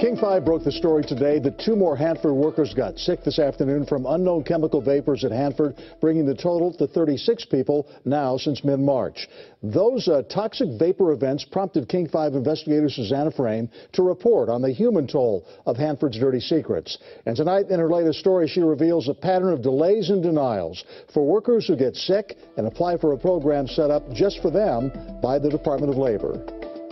King 5 broke the story today that 2 more Hanford workers got sick this afternoon from unknown chemical vapors at Hanford, bringing the total to 36 people now since mid-March. Those toxic vapor events prompted King 5 investigator Susanna Frame to report on the human toll of Hanford's dirty secrets. And tonight, in her latest story, she reveals a pattern of delays and denials for workers who get sick and apply for a program set up just for them by the Department of Labor.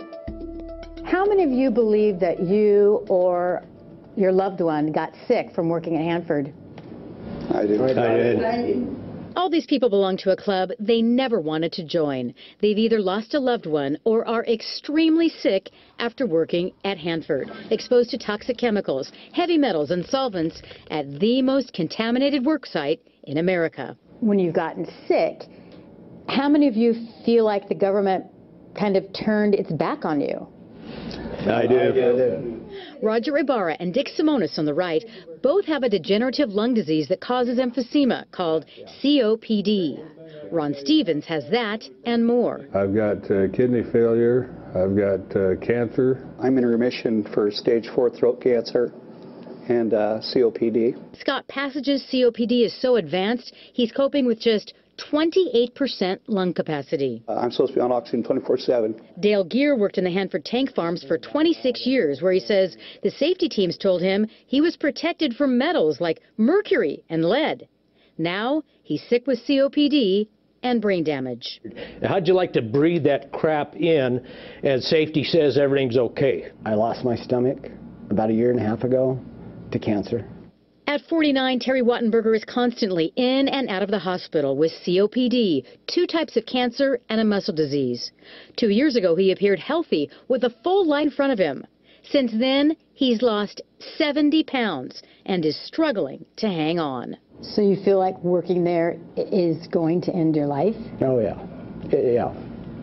How many of you believe that you or your loved one got sick from working at Hanford? I did. All these people belong to a club they never wanted to join. They've either lost a loved one or are extremely sick after working at Hanford, exposed to toxic chemicals, heavy metals, and solvents at the most contaminated work site in America. When you've gotten sick, how many of you feel like the government kind of turned its back on you? I do. Roger Ibarra and Dick Simonis on the right both have a degenerative lung disease that causes emphysema called COPD. Ron Stevens has that and more. I've got kidney failure. I've got cancer. I'm in remission for stage 4 throat cancer and COPD. Scott Passage's COPD is so advanced, he's coping with just 28% lung capacity. I'm supposed to be on oxygen 24/7. Dale Gear worked in the Hanford tank farms for 26 years, where he says the safety teams told him he was protected from metals like mercury and lead. Now he's sick with COPD and brain damage. How'd you like to breathe that crap in and safety says everything's okay? I lost my stomach about a year and a half ago to cancer. At 49, Terry Wattenberger is constantly in and out of the hospital with COPD, 2 types of cancer, and a muscle disease. 2 years ago, he appeared healthy with a full light in front of him. Since then, he's lost 70 pounds and is struggling to hang on. So you feel like working there is going to end your life? Oh, yeah. Yeah.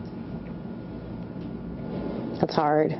That's hard.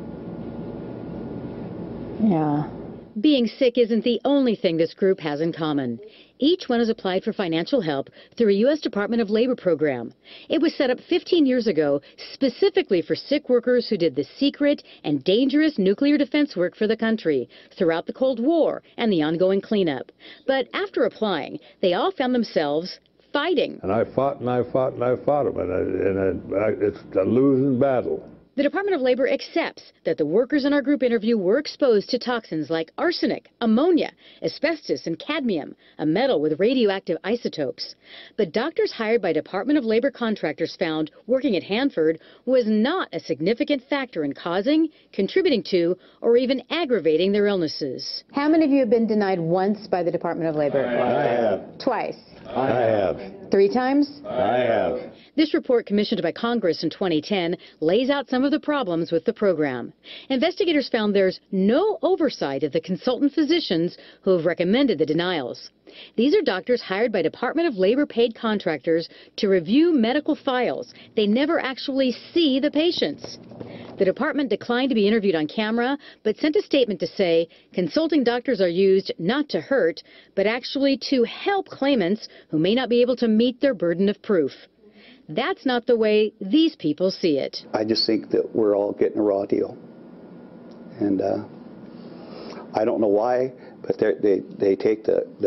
Yeah. Being sick isn't the only thing this group has in common. Each one has applied for financial help through a U.S. Department of Labor program. It was set up 15 years ago specifically for sick workers who did the secret and dangerous nuclear defense work for the country throughout the Cold War and the ongoing cleanup. But after applying, they all found themselves fighting. And I fought and I fought and I fought them, and it's a losing battle. The Department of Labor accepts that the workers in our group interview were exposed to toxins like arsenic, ammonia, asbestos, and cadmium, a metal with radioactive isotopes. But doctors hired by Department of Labor contractors found working at Hanford was not a significant factor in causing, contributing to, or even aggravating their illnesses. How many of you have been denied once by the Department of Labor? I have. Twice? I have. 3 times? I have. This report, commissioned by Congress in 2010, lays out some of the problems with the program. Investigators found there's no oversight of the consultant physicians who have recommended the denials. These are doctors hired by Department of Labor paid contractors to review medical files. They never actually see the patients. The department declined to be interviewed on camera, but sent a statement to say consulting doctors are used not to hurt, but actually to help claimants who may not be able to meet their burden of proof. That's not the way these people see it. I just think that we're all getting a raw deal. And I don't know why, but they take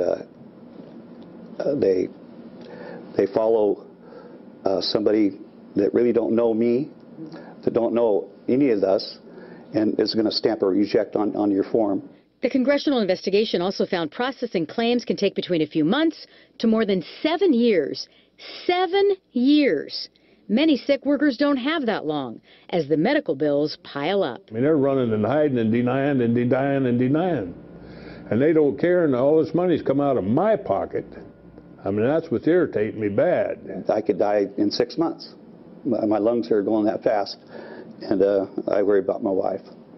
they follow somebody that really don't know me, that don't know any of us, and is going to stamp a reject on your form. The congressional investigation also found processing claims can take between a few months to more than 7 years. 7 years. Many sick workers don't have that long, as the medical bills pile up. I mean, they're running and hiding and denying and denying and denying. And they don't care, and all this money's come out of my pocket. I mean, that's what's irritating me bad. I could die in 6 months. My lungs are going that fast, and I worry about my wife.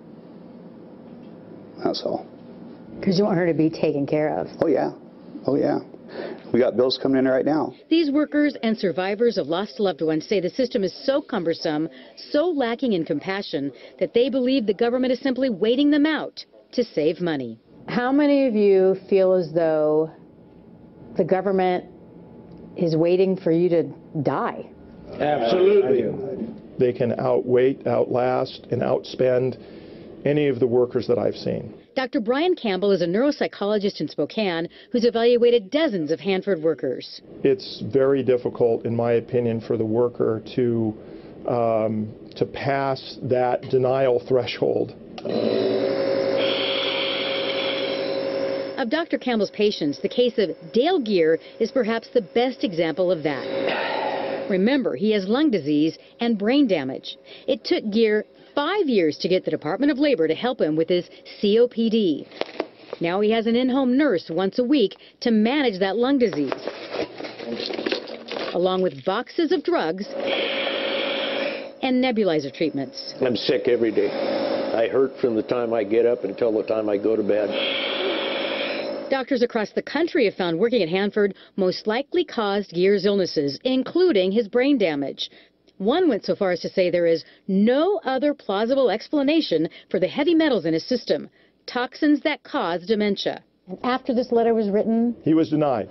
That's all. Because you want her to be taken care of. Oh, yeah. Oh, yeah. We got bills coming in right now. These workers and survivors of lost loved ones say the system is so cumbersome, so lacking in compassion, that they believe the government is simply waiting them out to save money. How many of you feel as though the government is waiting for you to die? Absolutely. They can outwait, outlast, and outspend any of the workers that I've seen. Dr. Brine Campbell is a neuropsychologist in Spokane who's evaluated dozens of Hanford workers. It's very difficult, in my opinion, for the worker to pass that denial threshold. Of Dr. Campbell's patients, the case of Dale Gear is perhaps the best example of that. Remember, he has lung disease and brain damage. It took Gear 5 years to get the Department of Labor to help him with his COPD. Now he has an in-home nurse once a week to manage that lung disease, along with boxes of drugs and nebulizer treatments. I'm sick every day. I hurt from the time I get up until the time I go to bed. Doctors across the country have found working at Hanford most likely caused Gear's illnesses, including his brain damage. One went so far as to say there is no other plausible explanation for the heavy metals in his system, toxins that cause dementia. And after this letter was written, he was denied.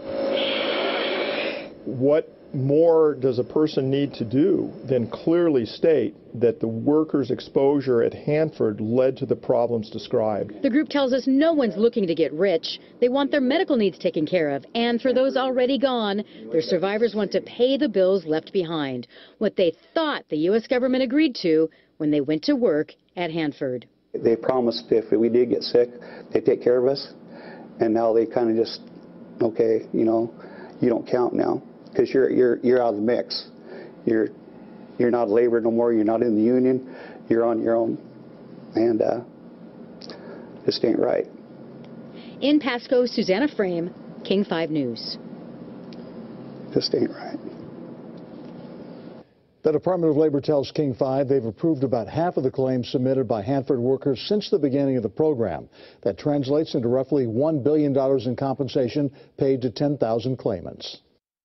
What more does a person need to do than clearly state that the worker's exposure at Hanford led to the problems described? The group tells us no one's looking to get rich. They want their medical needs taken care of. And for those already gone, their survivors want to pay the bills left behind, what they thought the U.S. government agreed to when they went to work at Hanford. They promised if we did get sick, they'd take care of us. And now they kind of just, okay, you know, you don't count now, because you're out of the mix. You're not labor no more. You're not in the union. You're on your own, and just ain't right. In Pasco, Susanna Frame, King 5 News. Just ain't right. The Department of Labor tells King 5 they've approved about half of the claims submitted by Hanford workers since the beginning of the program. That translates into roughly $1 billion in compensation paid to 10,000 claimants.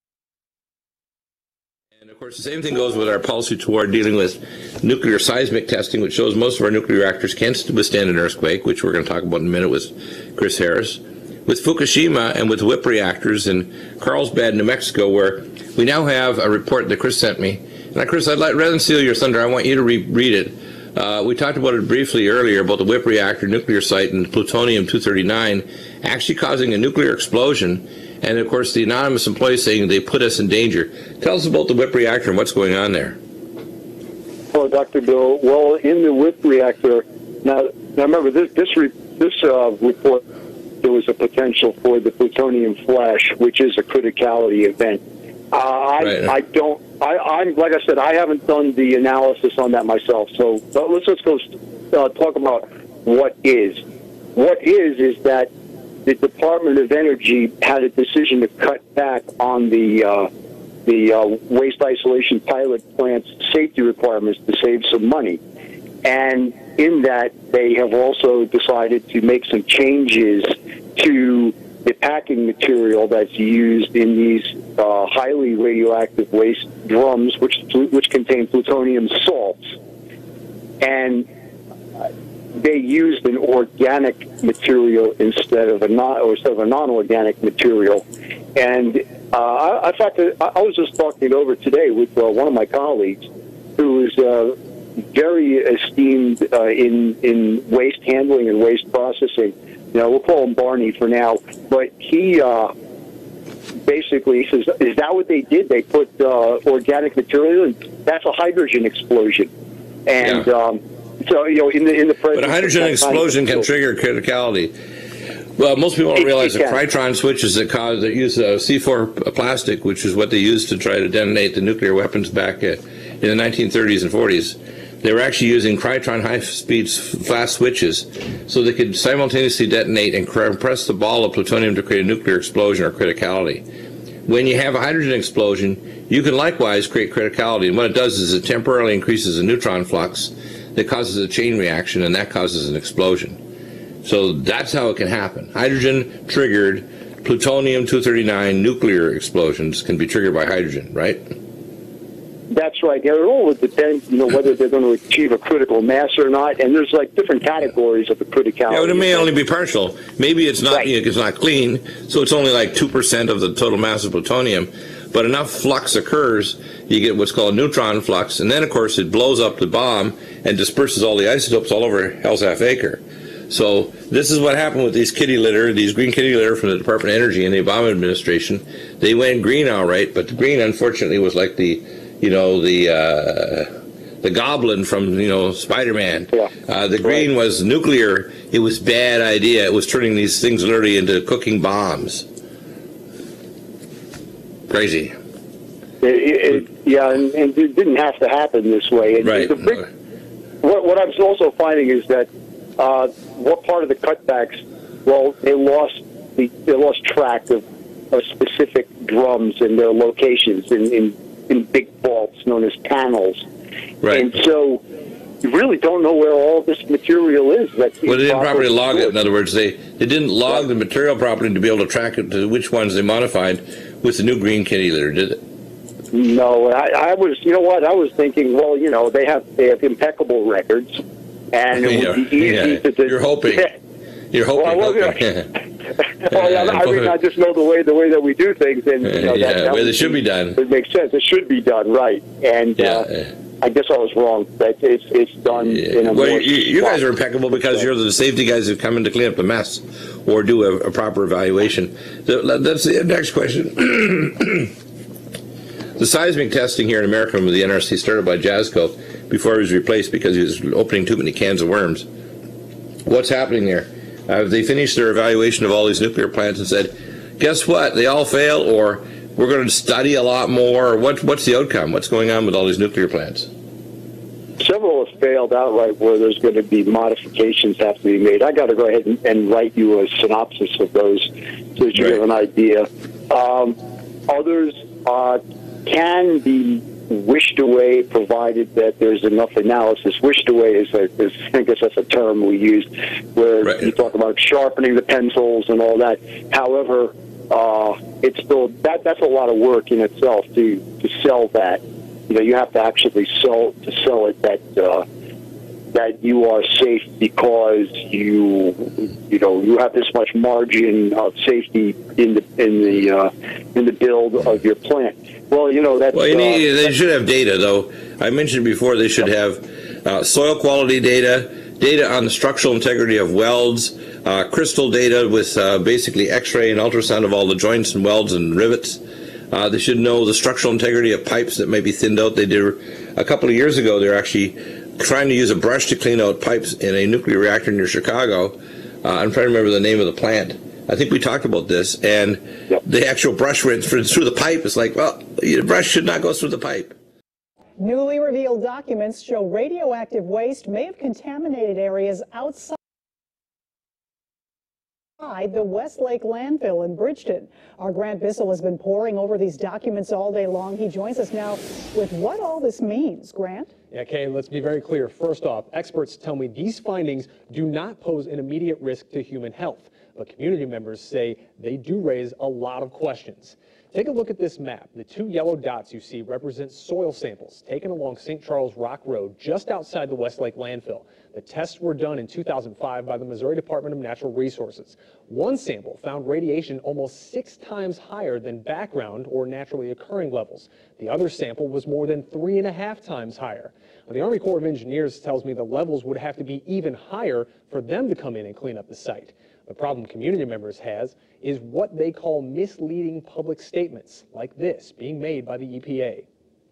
And of course, the same thing goes with our policy toward dealing with nuclear seismic testing, which shows most of our nuclear reactors can withstand an earthquake, which we're going to talk about in a minute with Chris Harris. With Fukushima and with WIPP reactors in Carlsbad, New Mexico, where we now have a report that Chris sent me. And Chris, I'd like, rather than steal your thunder, I want you to read it. We talked about it briefly earlier about the WIPP reactor nuclear site and plutonium-239 actually causing a nuclear explosion. And of course, the anonymous employee saying they put us in danger. Tell us about the WIPP reactor and what's going on there. Hello, Dr. Bill. Well, in the WIPP reactor, now remember this report, there was a potential for the plutonium flash, which is a criticality event. I'm like I said, I haven't done the analysis on that myself. So let's go talk about what is. What is that the Department of Energy had a decision to cut back on the waste isolation pilot plant's safety requirements to save some money. And in that, they have also decided to make some changes to the packing material that's used in these highly radioactive waste drums, which contain plutonium salts. And they used an organic material instead of a non-organic material. And in fact, I was just talking it over today with one of my colleagues who is very esteemed in waste handling and waste processing. You know, we'll call him Barney for now. But he basically says, is that what they did? They put organic material in? That's a hydrogen explosion. And so, you know, in the presence, but a hydrogen explosion can trigger criticality. Well, most people don't realize the Krytron switches that use C4 plastic, which is what they used to try to detonate the nuclear weapons back in the 1930s and 40s. They were actually using Krytron high-speed fast switches so they could simultaneously detonate and compress the ball of plutonium to create a nuclear explosion or criticality. When you have a hydrogen explosion, you can likewise create criticality, and what it does is it temporarily increases the neutron flux that causes a chain reaction, and that causes an explosion. So that's how it can happen. Hydrogen-triggered plutonium-239 nuclear explosions can be triggered by hydrogen, right? That's right. Yeah, it all would depend, you know, whether they're going to achieve a critical mass or not. And there's like different categories of the criticality. Yeah, but it may only be partial. Maybe it's not. It's not clean, so it's only like 2% of the total mass of plutonium. but enough flux occurs, you get what's called neutron flux, and then of course it blows up the bomb and disperses all the isotopes all over hell's half acre. So this is what happened with these kitty litter, these green kitty litter from the Department of Energy and the Obama administration. They went green all right, but the green unfortunately was like the, you know, the goblin from, you know, Spider-Man. The green was nuclear. It was bad idea. It was turning these things literally into cooking bombs. Crazy. Yeah, and it didn't have to happen this way. And right. What I'm also finding is that what part of the cutbacks? Well, they lost track of specific drums and their locations in big vaults known as panels. Right. And so you really don't know where all this material is. Well, they didn't properly log it. In other words, they didn't log the material properly to be able to track it to which ones they modified with the new green kitty litter, did it? No, I was, you know what, I was thinking, well, you know, they have impeccable records, and it would be easy to... You're hoping. You're hoping. I just know the way that we do things, and you know, the way they should be done. It makes sense. It should be done right, and I guess I was wrong. That it's done in a more... You guys are impeccable because you're the safety guys who come in to clean up the mess or do a proper evaluation. That's the next question. The seismic testing here in America with the NRC started by Jazzco before he was replaced because he was opening too many cans of worms. What's happening there? They finished their evaluation of all these nuclear plants and said, guess what? They all fail, or we're going to study a lot more. What's the outcome? What's going on with all these nuclear plants? Several have failed outright where there's going to be modifications have to be made. I got to go ahead and write you a synopsis of those so that you have an idea. Others can be wished away, provided that there's enough analysis. Wished away is I guess that's a term we use, where you talk about sharpening the pencils and all that. However, it's still that's a lot of work in itself to sell that. You know, you have to actually sell it that you are safe because you have this much margin of safety in the build of your plant. Well, you know that's. Well, they should have data, though. I mentioned before they should have soil quality data on the structural integrity of welds, crystal data with basically X-ray and ultrasound of all the joints and welds and rivets. They should know the structural integrity of pipes that may be thinned out. They did a couple of years ago. They're actually trying to use a brush to clean out pipes in a nuclear reactor near Chicago. I'm trying to remember the name of the plant. I think we talked about this, and the actual brush went through the pipe. It's like, well, the brush should not go through the pipe. Newly revealed documents show radioactive waste may have contaminated areas outside the Westlake landfill in Bridgeton. Our Grant Bissell has been poring over these documents all day long. He joins us now with what all this means. Grant? Yeah, Kay, let's be very clear. First off, experts tell me these findings do not pose an immediate risk to human health, but community members say they do raise a lot of questions. Take a look at this map. The two yellow dots you see represent soil samples taken along St. Charles Rock Road just outside the Westlake landfill. The tests were done in 2005 by the Missouri Department of Natural Resources. One sample found radiation almost 6 times higher than background or naturally occurring levels. The other sample was more than 3.5 times higher. Now, the Army Corps of Engineers tells me the levels would have to be even higher for them to come in and clean up the site. The problem community members has is what they call misleading public statements, like this being made by the EPA.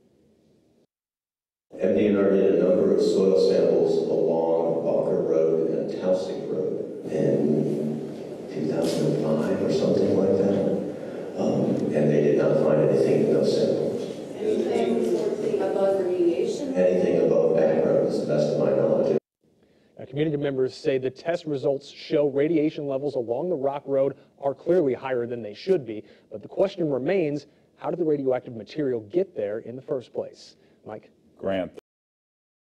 MDNR did a number of soil samples along Walker Road and Tausig Road in 2005 or something like that, and they did not find anything in those samples. Anything above radiation? Anything above background, is the best of my knowledge. Community members say the test results show radiation levels along the Rock Road are clearly higher than they should be, but the question remains, how did the radioactive material get there in the first place? Mike? Grant.